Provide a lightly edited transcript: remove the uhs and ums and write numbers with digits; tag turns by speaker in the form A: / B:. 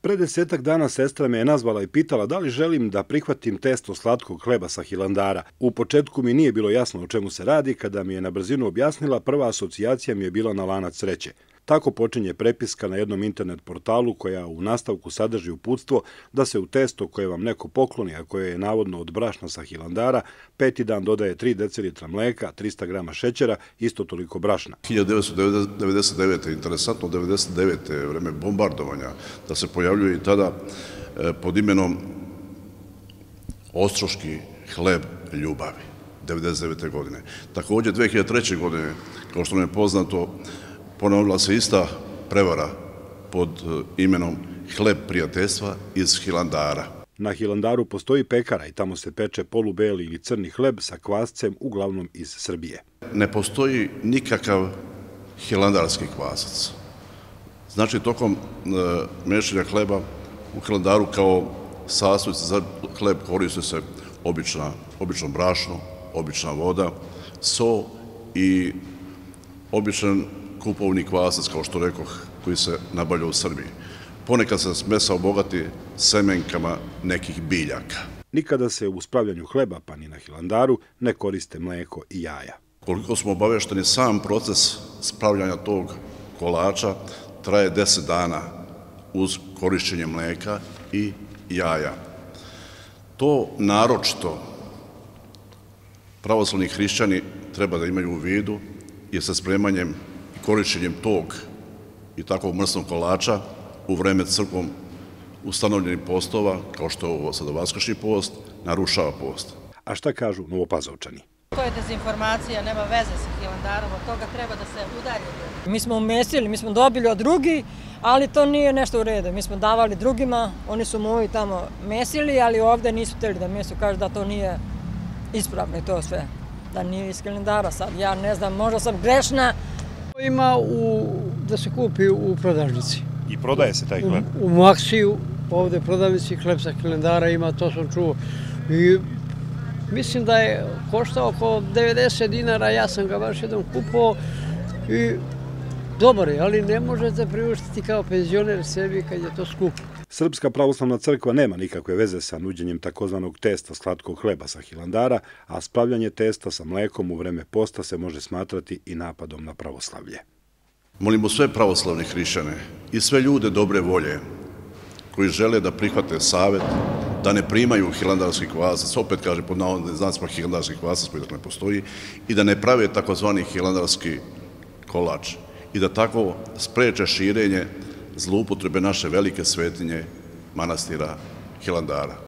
A: Pre 10 dana sestra me je nazvala i pitala da li želim da prihvatim testo slatkog hleba sa Hilandara. U početku mi nije bilo jasno o čemu se radi, kada mi je na brzinu objasnila, prva asocijacija mi je bila na lanac sreće. Tako počinje prepiska na jednom internet portalu koja u nastavku sadrži uputstvo da se u testo koje vam neko pokloni, a koje je navodno od brašna sa Hilandara, 5. dan dodaje 3 decilitra mleka, 300 grama šećera, isto toliko brašna.
B: 1999. interesantno, 1999. je vreme bombardovanja, da se pojavljuje i tada pod imenom Ostroški hleb ljubavi, 1999. godine. Također, 2003. godine, kao što nam je poznato, ponovila se ista prevara pod imenom hleb prijateljstva iz Hilandara.
A: Na Hilandaru postoji pekara i tamo se peče polubeli ili crni hleb sa kvascem, uglavnom iz Srbije.
B: Ne postoji nikakav hilandarski kvasac. Znači, tokom mešanja hleba u Hilandaru kao sastojci za hleb koriste se obično brašno, obična voda, so i običan kupovni kvasac, kao što rekoh, koji se nabavlja u Srbiji. Ponekad se mesa obogati semenkama nekih biljaka.
A: Nikada se u spravljanju hleba, pa ni na Hilandaru, ne koriste mleko i jaja.
B: Koliko smo obavešteni, sam proces spravljanja tog kolača traje 10 dana uz korišćenje mleka i jaja. To naročito pravoslavni hrišćani treba da imaju u vidu, jer sa spremanjem i korišćenjem tog i takvog mrsnog kolača u vreme crkvom ustanovljenih postova, kao što je ovo sada vaskršnji post, narušava post.
A: A šta kažu Novopazovčani?
C: To je dezinformacija, nema veze sa Hilandarom, od toga treba da se udalje.
D: Mi smo umesili, mi smo dobili od drugih, ali to nije nešto u redu. Mi smo davali drugima, oni su moji tamo mesili, ali ovde nisu hteli da mesu, kažu da to nije ispravno i to sve. Da nije iz Hilandara sad, ja ne znam, možda sam grešna.
E: Ima da se kupi u prodavnici.
A: I prodaje se taj hleb?
E: U Maksiju, ovde prodavnici hleb sa Hilandara ima, to sam čuo. I mislim da je koštao oko 90 dinara, ja sam ga baš jednom kupovao i dobar je, ali ne možete priuštiti kao penzioner sebi kad je to skupo.
A: Srpska pravoslavna crkva nema nikakve veze sa nuđenjem takozvanog testa slatkog hleba sa Hilandara, a spravljanje testa sa mlekom u vreme posta se može smatrati i napadom na pravoslavlje.
B: Molimo sve pravoslavne hrišćane i sve ljude dobre volje koji žele da prihvate savet, da ne primaju hilandarski kvasac, opet kaže pod navodnim znacima hilandarski kvasac koji ne postoji, i da ne prave takozvani hilandarski kolač i da tako spreče širenje zloupotrebe naše velike svetinje manastira Hilandara.